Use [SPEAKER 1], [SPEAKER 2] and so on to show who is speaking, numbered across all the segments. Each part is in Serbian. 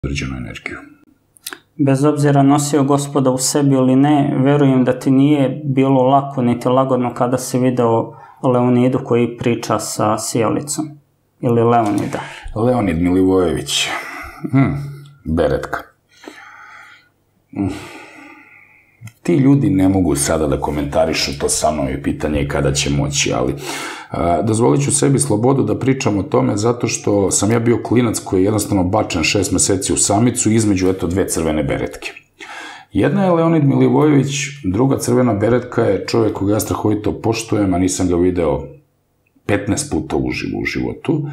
[SPEAKER 1] određenu energiju.
[SPEAKER 2] Bez obzira nosio Gospoda u sebi ili ne, verujem da ti nije bilo lako niti lagodno kada si video Leonidu koji priča sa Sjelicom. Ili Leonida.
[SPEAKER 1] Leonid Milivojević. Beretka. Ti ljudi ne mogu sada da komentarišu to sa mnom i pitanje je kada će moći, ali dozvolit ću sebi slobodu da pričam o tome zato što sam ja bio klinac koji je jednostavno bačen 6 meseci u samicu između, eto, 2 crvene beretke. Jedna je Leonid Milivojević, druga crvena beretka je čovjek koga ja strahovito poštujem, a nisam ga video 15 puta uživo u životu.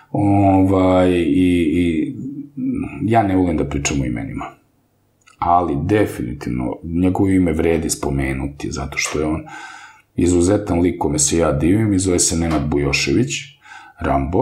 [SPEAKER 1] I ja ne volim da pričam o imenima. Ali definitivno njegovo ime vredi spomenuti, zato što je on izuzetan lik kome se ja divim i zove se Nenad Bujošević, Rambo.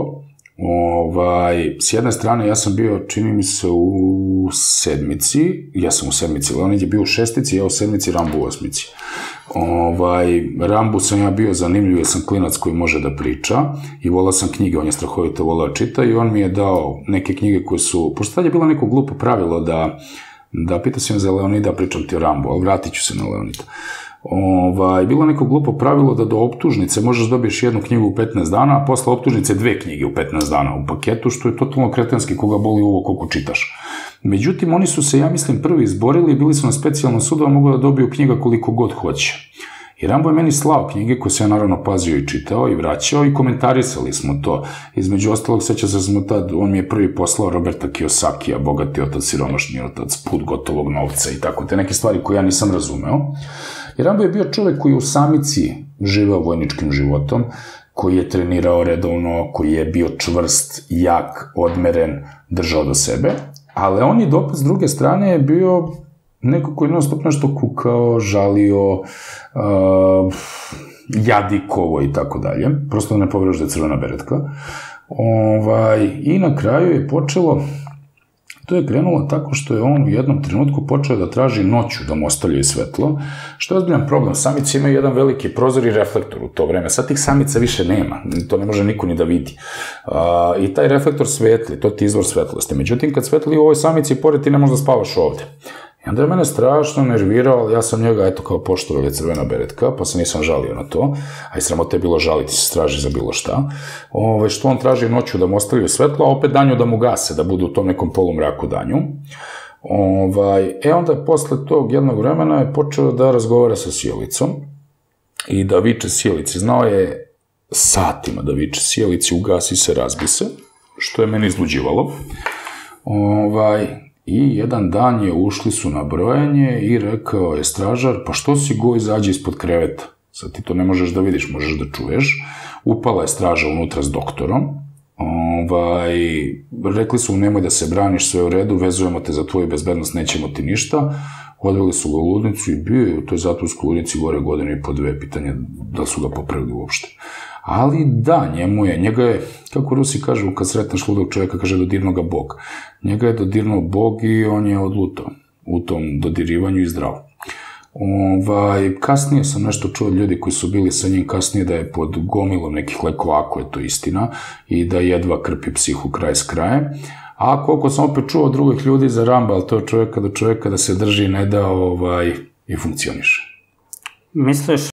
[SPEAKER 1] S jedne strane, ja sam bio, čini mi se, u sedmici, Leonid je bio u šestici, ja u sedmici, Rambo u osmici. Rambu sam ja bio zanimljiv, jer sam klinac koji može da priča i volao sam knjige, on je strahovito volao čita i on mi je dao neke knjige koje su, pošto tad je bilo neko glupo pravilo da pitao sam za Leonida, pričam ti o Rambu, ali vratit ću se na Leonida. Bilo neko glupo pravilo da do optužnice možeš dobiješ jednu knjigu u 15 dana, a posle optužnice 2 knjige u 15 dana u paketu, što je totalno kretenski, koga boli uvo koliko čitaš. Međutim, oni su se, ja mislim, prvi izborili i bili su na specijalnom sudu, a mogu da dobiju knjiga koliko god hoće. I Rambo je meni slao knjige koje sam ja naravno pazio i čitao i vraćao i komentarisali smo to. Između ostalog, seća se smo tad, on mi je prvi poslao Roberta Kiyosakija, Bogati otac, siromašni otac, Put gotovog novca i tako, te neke stvari koje ja nisam razumeo. I Rambo je bio čovjek koji u samici živeo vojničkim životom, koji je trenirao redovno, koji je bio čvrst, jak, odmeren, držao do sebe. A Leonid opet s druge strane je bio neko koji non-stop nešto kukao, žalio, jadikovo i tako dalje. Prosto da ne poveruješ da je crvena beretka. I na kraju je počelo, to je krenulo tako što je on u jednom trenutku počeo da traži noću da mu ostavljaju svetlo, što je ozbiljan problem. Samice imaju jedan veliki prozor i reflektor u to vreme. Sad tih samica više nema, to ne može niko ni da vidi. I taj reflektor svetli, to ti je izvor svetlosti. Međutim, kad svetli u ovoj samici, pored ti ne možeš da spavaš ovde. I onda je mene strašno nervirao, ali ja sam njega, eto, kao poštovao je crvena beretka, pa se nisam žalio na to, a i sramota je bilo žaliti se straži za bilo šta, što on traži noću da mu ostavljaju svetlo, a opet danju da mu gase, da bude u tom nekom polumraku danju. Onda posle tog jednog vremena je počeo da razgovara sa Sjelicom i da viče Sjelici. Znao je satima da viče Sjelici, ugasi se, razbi se, što je meni izluđivalo. I jedan dan ušli su na brojanje i rekao je stražar, pa što si go izađe ispod kreveta? Sad ti to ne možeš da vidiš, možeš da čuješ. Upala je straža unutra s doktorom. Rekli su mu nemoj da se braniš, sve u redu, vezujemo te za tvoju bezbednost, nećemo ti ništa. Odveli su ga u ludnicu i bio je u toj zatvorskoj ludnici gore 1,5-2, pitanje da su ga popravili uopšte. Ali da, njega je, kako Rusi kažu, kad sretneš ludog čovjeka, kaže dodirno ga Bog. Njega je dodirnuo Bog i on je odlutao u tom dodirivanju i zdravo. Kasnije sam nešto čuo od ljudi koji su bili sa njim kasnije da je pod gomilom nekih lekova, ako je to istina, i da jedva krpi psihu kraj s krajem. A koliko sam opet čuo od drugih ljudi za Ramba, ali to je čovjeka do čovjeka da se drži i ne da i funkcioniše.
[SPEAKER 2] Misliš